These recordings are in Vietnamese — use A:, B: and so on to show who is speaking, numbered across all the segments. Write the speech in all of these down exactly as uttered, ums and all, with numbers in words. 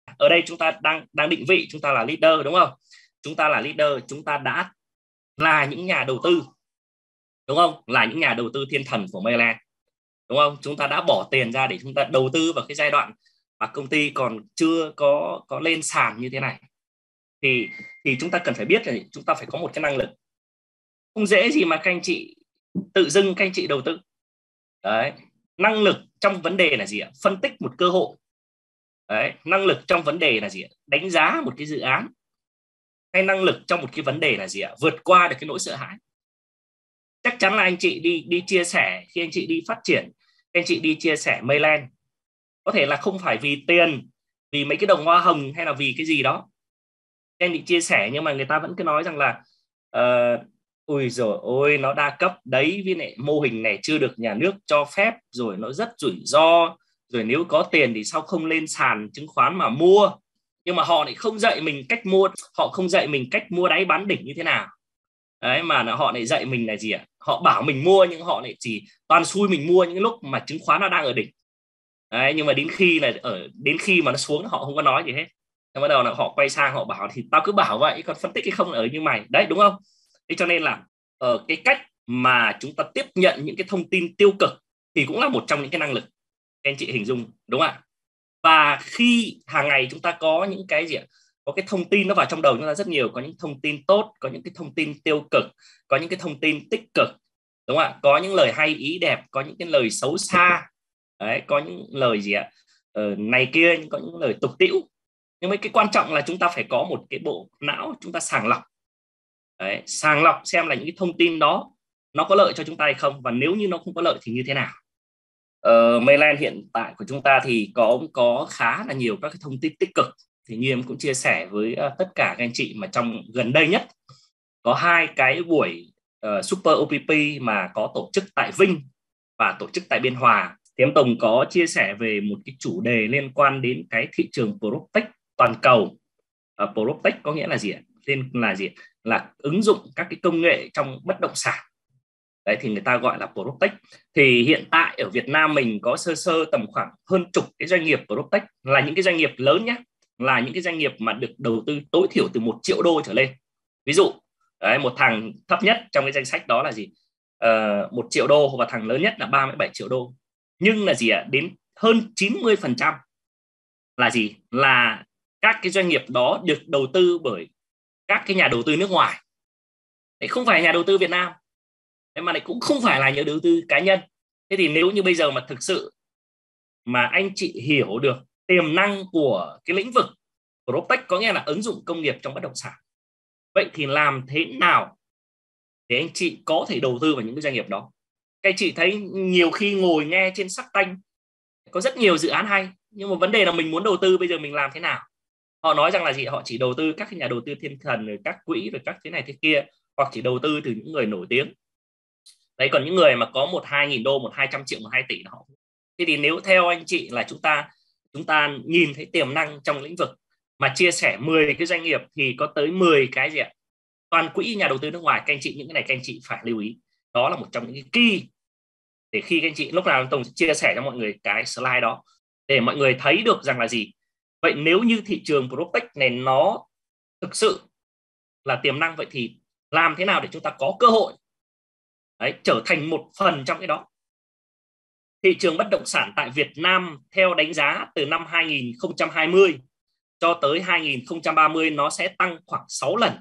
A: ở đây chúng ta đang đang định vị chúng ta là leader, đúng không? Chúng ta là leader, chúng ta đã là những nhà đầu tư, đúng không? Là những nhà đầu tư thiên thần của Mayland, đúng không? Chúng ta đã bỏ tiền ra để chúng ta đầu tư vào cái giai đoạn mà công ty còn chưa có có lên sàn như thế này, thì thì chúng ta cần phải biết là chúng ta phải có một cái năng lực. Không dễ gì mà các anh chị tự dưng các anh chị đầu tư. Đấy, năng lực trong vấn đề là gì ạ? Phân tích một cơ hội. Đấy, năng lực trong vấn đề là gì ạ? Đánh giá một cái dự án. Hay năng lực trong một cái vấn đề là gì ạ? Vượt qua được cái nỗi sợ hãi. Chắc chắn là anh chị đi đi chia sẻ, khi anh chị đi phát triển, anh chị đi chia sẻ Mayland, có thể là không phải vì tiền, vì mấy cái đồng hoa hồng hay là vì cái gì đó anh đi chia sẻ, nhưng mà người ta vẫn cứ nói rằng là uh, ôi rồi ôi nó đa cấp đấy, với lại mô hình này chưa được nhà nước cho phép, rồi nó rất rủi ro, rồi nếu có tiền thì sao không lên sàn chứng khoán mà mua. Nhưng mà họ lại không dạy mình cách mua, họ không dạy mình cách mua đáy bán đỉnh như thế nào. Đấy, mà họ lại dạy mình là gì ạ? Họ bảo mình mua nhưng họ lại chỉ toàn xui mình mua những lúc mà chứng khoán nó đang ở đỉnh. Đấy, nhưng mà đến khi là ở đến khi mà nó xuống họ không có nói gì hết. Thế bắt đầu là họ quay sang họ bảo thì tao cứ bảo vậy, còn phân tích cái không ở như mày đấy, đúng không? Thế cho nên là ở cái cách mà chúng ta tiếp nhận những cái thông tin tiêu cực thì cũng là một trong những cái năng lực các anh chị hình dung, đúng không ạ? Và khi hàng ngày chúng ta có những cái gì ạ? Có cái thông tin nó vào trong đầu chúng ta rất nhiều, có những thông tin tốt, có những cái thông tin tiêu cực, có những cái thông tin tích cực, đúng không ạ? Có những lời hay ý đẹp, có những cái lời xấu xa, đấy, có những lời gì ạ? Ờ, này kia, có những lời tục tĩu. Nhưng mà cái quan trọng là chúng ta phải có một cái bộ não chúng ta sàng lọc. Đấy, sàng lọc xem là những cái thông tin đó nó có lợi cho chúng ta hay không, và nếu như nó không có lợi thì như thế nào. Ờ, Mayland hiện tại của chúng ta thì có có khá là nhiều các cái thông tin tích cực. Thì như em cũng chia sẻ với uh, tất cả các anh chị mà trong gần đây nhất có hai cái buổi uh, Super ô pê pê mà có tổ chức tại Vinh và tổ chức tại Biên Hòa. Thì em Tùng có chia sẻ về một cái chủ đề liên quan đến cái thị trường PropTech toàn cầu. Uh, PropTech có nghĩa là gì ạ? Tên là gì? Là ứng dụng các cái công nghệ trong bất động sản. Đấy thì người ta gọi là PropTech. Thì hiện tại ở Việt Nam mình có sơ sơ tầm khoảng hơn chục cái doanh nghiệp PropTech, là những cái doanh nghiệp lớn nhé, là những cái doanh nghiệp mà được đầu tư tối thiểu từ một triệu đô trở lên. Ví dụ đấy, một thằng thấp nhất trong cái danh sách đó là gì? Uh, một triệu đô, và thằng lớn nhất là ba mươi bảy triệu đô. Nhưng là gì ạ? Đến hơn chín mươi phần trăm là gì? Là các cái doanh nghiệp đó được đầu tư bởi các cái nhà đầu tư nước ngoài. Đấy, không phải nhà đầu tư Việt Nam, mà lại cũng không phải là nhà đầu tư cá nhân. Thế thì nếu như bây giờ mà thực sự mà anh chị hiểu được tiềm năng của cái lĩnh vực PropTech, có nghĩa là ứng dụng công nghiệp trong bất động sản, vậy thì làm thế nào để anh chị có thể đầu tư vào những cái doanh nghiệp đó? Các anh chị thấy nhiều khi ngồi nghe trên Shark Tank có rất nhiều dự án hay, nhưng mà vấn đề là mình muốn đầu tư bây giờ mình làm thế nào? Họ nói rằng là gì? Họ chỉ đầu tư các cái nhà đầu tư thiên thần, rồi các quỹ, rồi các thế này thế kia, hoặc chỉ đầu tư từ những người nổi tiếng. Đấy, còn những người mà có một hai nghìn đô, một hai trăm triệu, một hai tỷ họ. Thế thì nếu theo anh chị là chúng ta chúng ta nhìn thấy tiềm năng trong lĩnh vực mà chia sẻ mười cái doanh nghiệp thì có tới mười cái gì ạ? Toàn quỹ nhà đầu tư nước ngoài. Các anh chị, những cái này các anh chị phải lưu ý. Đó là một trong những cái key để khi các anh chị lúc nào Tùng sẽ chia sẻ cho mọi người cái slide đó để mọi người thấy được rằng là gì. Vậy nếu như thị trường PropTech này nó thực sự là tiềm năng, vậy thì làm thế nào để chúng ta có cơ hội đấy, trở thành một phần trong cái đó. Thị trường bất động sản tại Việt Nam theo đánh giá từ năm hai nghìn không trăm hai mươi cho tới hai nghìn không trăm ba mươi nó sẽ tăng khoảng sáu lần.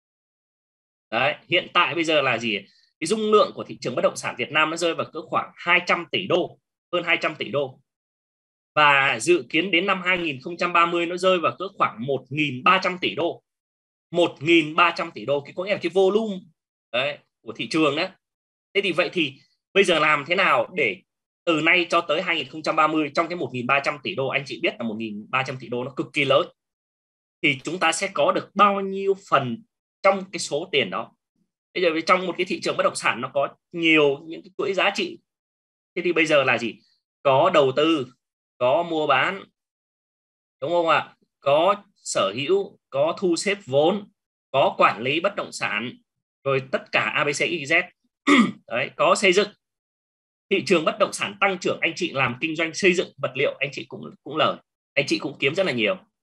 A: Đấy, hiện tại bây giờ là gì? Cái dung lượng của thị trường bất động sản Việt Nam nó rơi vào cỡ khoảng hai trăm tỷ đô, hơn hai trăm tỷ đô. Và dự kiến đến năm hai nghìn không trăm ba mươi nó rơi vào cỡ khoảng một nghìn ba trăm tỷ đô. một nghìn ba trăm tỷ đô, cái có nghĩa là cái volume đấy, của thị trường đấy. Thế thì vậy thì bây giờ làm thế nào để từ nay cho tới hai nghìn không trăm ba mươi, trong cái một nghìn ba trăm tỷ đô, anh chị biết là một nghìn ba trăm tỷ đô nó cực kỳ lớn, thì chúng ta sẽ có được bao nhiêu phần trong cái số tiền đó? Bây giờ trong một cái thị trường bất động sản nó có nhiều những cái chuỗi giá trị. Thế thì bây giờ là gì? Có đầu tư, có mua bán, đúng không ạ? Có sở hữu, có thu xếp vốn, có quản lý bất động sản, rồi tất cả a bê xê i dét. Đấy, có xây dựng. Thị trường bất động sản tăng trưởng, anh chị làm kinh doanh xây dựng vật liệu, anh chị cũng cũng lời, anh chị cũng kiếm rất là nhiều.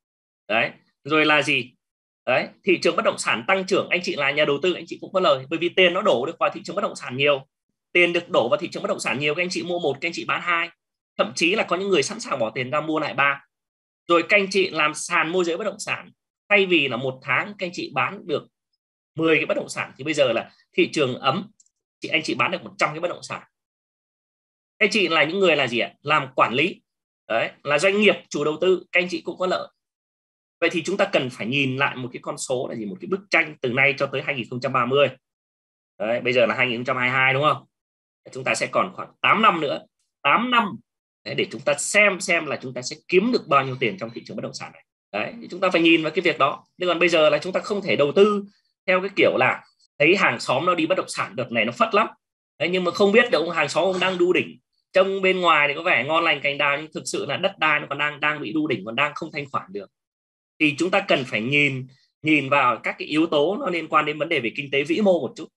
A: Đấy, rồi là gì? Đấy, thị trường bất động sản tăng trưởng, anh chị là nhà đầu tư anh chị cũng có lời, bởi vì tiền nó đổ được vào thị trường bất động sản nhiều. Tiền được đổ vào thị trường bất động sản nhiều, các anh chị mua một, các anh chị bán hai, thậm chí là có những người sẵn sàng bỏ tiền ra mua lại ba. Rồi các anh chị làm sàn môi giới bất động sản, thay vì là một tháng các anh chị bán được mười cái bất động sản thì bây giờ là thị trường ấm, chị anh chị bán được một trăm cái bất động sản. Các anh chị là những người là gì ạ? Làm quản lý, đấy, là doanh nghiệp chủ đầu tư, các anh chị cũng có lợi. Vậy thì chúng ta cần phải nhìn lại một cái con số là gì, một cái bức tranh từ nay cho tới hai nghìn không trăm ba mươi. Đấy, bây giờ là hai nghìn không trăm hai mươi hai đúng không? Chúng ta sẽ còn khoảng tám năm nữa, tám năm đấy, để chúng ta xem xem là chúng ta sẽ kiếm được bao nhiêu tiền trong thị trường bất động sản này. Đấy, thì chúng ta phải nhìn vào cái việc đó. Nhưng còn bây giờ là chúng ta không thể đầu tư theo cái kiểu là thấy hàng xóm nó đi bất động sản đợt này nó phất lắm. Đấy, nhưng mà không biết được ông hàng xóm ông đang đu đỉnh. Trông bên ngoài thì có vẻ ngon lành cành đào nhưng thực sự là đất đai nó còn đang đang bị đu đỉnh, còn đang không thanh khoản được. Thì chúng ta cần phải nhìn nhìn vào các cái yếu tố nó liên quan đến vấn đề về kinh tế vĩ mô một chút.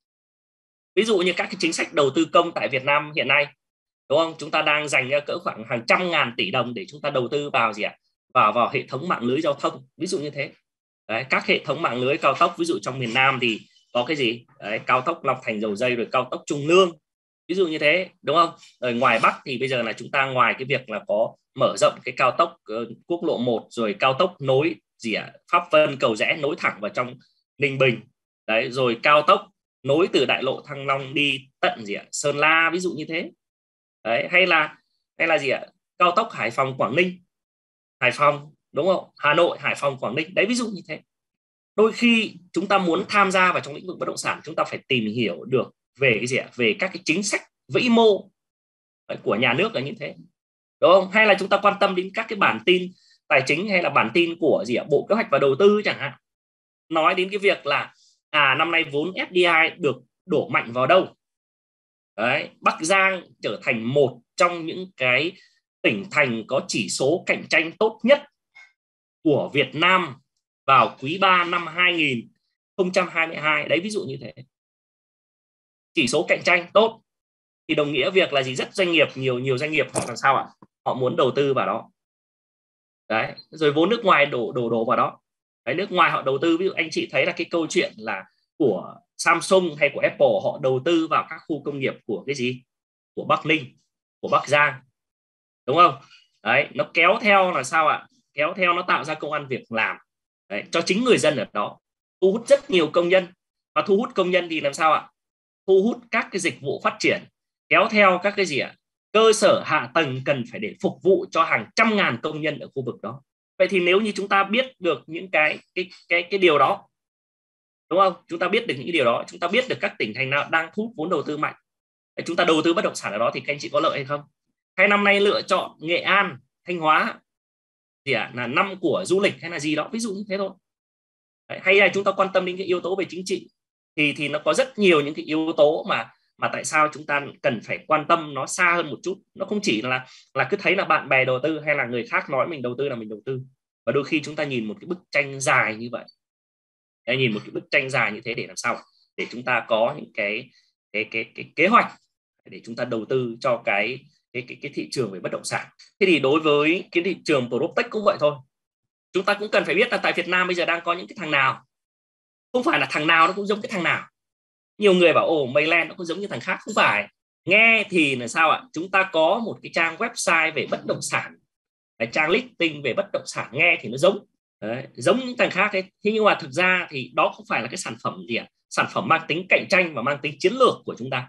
A: Ví dụ như các cái chính sách đầu tư công tại Việt Nam hiện nay, đúng không? Chúng ta đang dành cỡ khoảng hàng trăm ngàn tỷ đồng để chúng ta đầu tư vào gì ạ? Vào vào hệ thống mạng lưới giao thông, ví dụ như thế. Đấy, các hệ thống mạng lưới cao tốc, ví dụ trong miền Nam thì có cái gì? Đấy, cao tốc Long Thành Dầu Giây, rồi cao tốc Trung Lương, ví dụ như thế, đúng không? Ở ngoài Bắc thì bây giờ là chúng ta ngoài cái việc là có mở rộng cái cao tốc uh, quốc lộ một, rồi cao tốc nối gì ạ? Pháp Vân Cầu Giẽ nối thẳng vào trong Ninh Bình. Đấy, rồi cao tốc nối từ đại lộ Thăng Long đi tận gì ạ? Sơn La, ví dụ như thế. Đấy, hay là hay là gì ạ? Cao tốc Hải Phòng Quảng Ninh, Hải Phòng, đúng không? Hà Nội Hải Phòng Quảng Ninh, đấy, ví dụ như thế. Đôi khi chúng ta muốn tham gia vào trong lĩnh vực bất động sản, chúng ta phải tìm hiểu được về cái gì ạ? Về các cái chính sách vĩ mô của nhà nước là như thế, đúng không? Hay là chúng ta quan tâm đến các cái bản tin tài chính hay là bản tin của gì ạ? Bộ Kế hoạch và Đầu tư chẳng hạn, nói đến cái việc là à năm nay vốn ép đê i được đổ mạnh vào đâu. Đấy, Bắc Giang trở thành một trong những cái tỉnh thành có chỉ số cạnh tranh tốt nhất của Việt Nam vào quý ba năm hai nghìn không trăm hai mươi hai. Đấy, ví dụ như thế. Chỉ số cạnh tranh tốt thì đồng nghĩa việc là gì? Rất doanh nghiệp, nhiều nhiều doanh nghiệp họ làm sao ạ? Họ muốn đầu tư vào đó. Đấy, rồi vốn nước ngoài đổ đổ đổ vào đó. Đấy, nước ngoài họ đầu tư, ví dụ anh chị thấy là cái câu chuyện là của Samsung hay của Apple, họ đầu tư vào các khu công nghiệp của cái gì? Của Bắc Ninh, của Bắc Giang, đúng không? Đấy, nó kéo theo là sao ạ? Kéo theo nó tạo ra công ăn việc làm. Đấy, cho chính người dân ở đó, thu hút rất nhiều công nhân, và thu hút công nhân thì làm sao ạ? Thu hút các cái dịch vụ phát triển, kéo theo các cái gì ạ? Cơ sở hạ tầng cần phải để phục vụ cho hàng trăm ngàn công nhân ở khu vực đó. Vậy thì nếu như chúng ta biết được những cái cái cái cái điều đó, đúng không? Chúng ta biết được những điều đó, chúng ta biết được các tỉnh thành nào đang thu hút vốn đầu tư mạnh, chúng ta đầu tư bất động sản ở đó thì các anh chị có lợi hay không? Hay năm nay lựa chọn Nghệ An, Thanh Hóa gì ạ? Là năm của du lịch hay là gì đó, ví dụ như thế thôi. Đấy, hay là chúng ta quan tâm đến cái yếu tố về chính trị thì thì nó có rất nhiều những cái yếu tố mà mà tại sao chúng ta cần phải quan tâm nó xa hơn một chút. Nó không chỉ là là cứ thấy là bạn bè đầu tư hay là người khác nói mình đầu tư là mình đầu tư, và đôi khi chúng ta nhìn một cái bức tranh dài như vậy. Đấy, nhìn một cái bức tranh dài như thế để làm sao để chúng ta có những cái cái cái cái kế hoạch để chúng ta đầu tư cho cái cái cái, cái thị trường về bất động sản. Thế thì đối với cái thị trường PropTech cũng vậy thôi. Chúng ta cũng cần phải biết là tại Việt Nam bây giờ đang có những cái thằng nào, không phải là thằng nào nó cũng giống cái thằng nào. Nhiều người bảo ồ Mayland nó cũng giống như thằng khác, không phải. Nghe thì là sao ạ? Chúng ta có một cái trang website về bất động sản, cái trang listing về bất động sản, nghe thì nó giống. Đấy, giống những thằng khác ấy. Thế nhưng mà thực ra thì đó không phải là cái sản phẩm gì ạ? Sản phẩm mang tính cạnh tranh và mang tính chiến lược của chúng ta.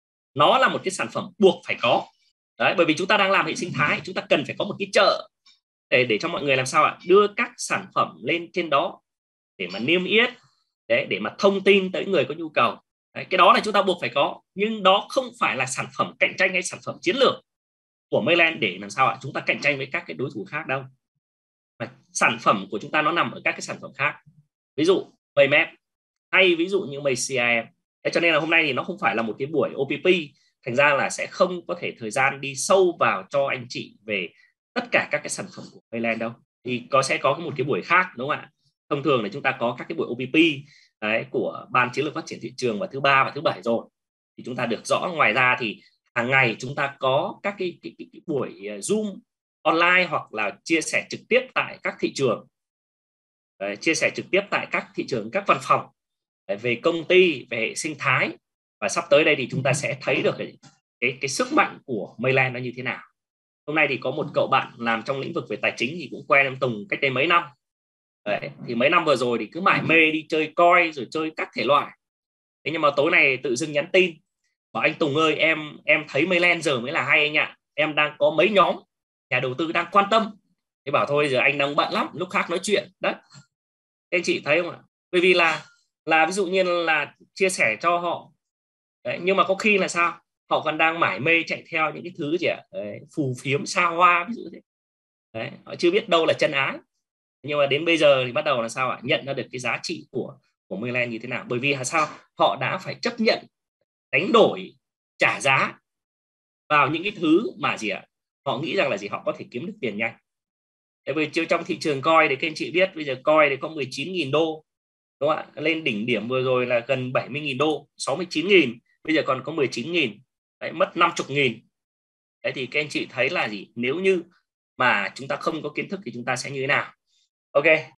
A: Nó là một cái sản phẩm buộc phải có. Đấy, bởi vì chúng ta đang làm hệ sinh thái, chúng ta cần phải có một cái chợ để để cho mọi người làm sao ạ? Đưa các sản phẩm lên trên đó để mà niêm yết, đấy, để mà thông tin tới người có nhu cầu. Đấy, cái đó là chúng ta buộc phải có, nhưng đó không phải là sản phẩm cạnh tranh hay sản phẩm chiến lược của Mayland để làm sao ạ? Chúng ta cạnh tranh với các cái đối thủ khác đâu. Và sản phẩm của chúng ta nó nằm ở các cái sản phẩm khác, ví dụ Maymap hay ví dụ như May xê i em. Thế cho nên là hôm nay thì nó không phải là một cái buổi ô pê pê, thành ra là sẽ không có thể thời gian đi sâu vào cho anh chị về tất cả các cái sản phẩm của Mayland đâu. Thì có sẽ có một cái buổi khác, đúng không ạ? Thông thường là chúng ta có các cái buổi ô pê pê đấy, của Ban Chiến lược Phát triển Thị trường vào thứ ba và thứ bảy rồi, thì chúng ta được rõ. Ngoài ra thì hàng ngày chúng ta có các cái, cái, cái, cái buổi Zoom online hoặc là chia sẻ trực tiếp tại các thị trường. Đấy, chia sẻ trực tiếp tại các thị trường, các văn phòng, đấy, về công ty, về hệ sinh thái. Và sắp tới đây thì chúng ta sẽ thấy được cái, cái, cái sức mạnh của Mayland nó như thế nào. Hôm nay thì có một cậu bạn làm trong lĩnh vực về tài chính thì cũng quen em Tùng cách đây mấy năm. Đấy, thì mấy năm vừa rồi thì cứ mải mê đi chơi coin rồi chơi các thể loại. Thế nhưng mà tối này tự dưng nhắn tin bảo anh Tùng ơi, em em thấy Mayland giờ mới là hay anh ạ. Em đang có mấy nhóm nhà đầu tư đang quan tâm. Thế bảo thôi giờ anh đang bận lắm, lúc khác nói chuyện. Đấy, anh chị thấy không ạ? Bởi vì là là ví dụ như là chia sẻ cho họ. Đấy, nhưng mà có khi là sao? Họ còn đang mải mê chạy theo những cái thứ gì ạ? Đấy, phù phiếm xa hoa ví dụ thế. Đấy, họ chưa biết đâu là chân ái. Nhưng mà đến bây giờ thì bắt đầu là sao ạ? Nhận ra được cái giá trị của của Mayland như thế nào. Bởi vì là sao? Họ đã phải chấp nhận đánh đổi, trả giá vào những cái thứ mà gì ạ? Họ nghĩ rằng là gì? Họ có thể kiếm được tiền nhanh. Tại vì trong thị trường coin thì các anh chị biết bây giờ coin thì có mười chín nghìn đô, đúng không ạ? Lên đỉnh điểm vừa rồi là gần bảy mươi nghìn đô, sáu mươi chín nghìn, bây giờ còn có mười chín nghìn. Đấy, mất năm mươi nghìn. Đấy thì các anh chị thấy là gì? Nếu như mà chúng ta không có kiến thức thì chúng ta sẽ như thế nào? Ok.